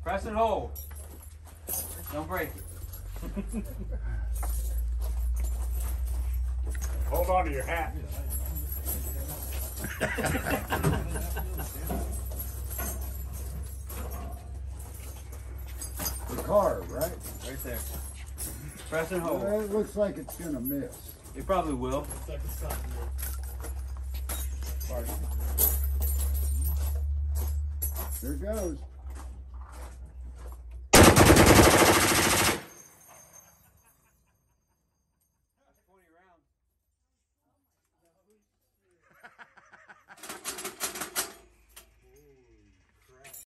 Press and hold. Don't break it. Hold on to your hat. The car, right? Right there. Press and hold. Well, it looks like it's gonna miss. It probably will. Looks like it's something. There it goes.